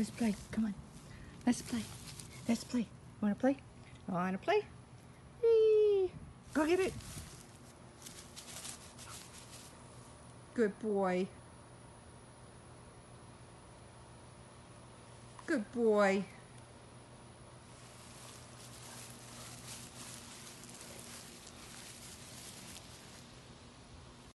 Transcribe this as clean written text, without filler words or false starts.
Let's play. Come on. Let's play. Let's play. Want to play? Want to play? Whee! Go get it. Good boy. Good boy.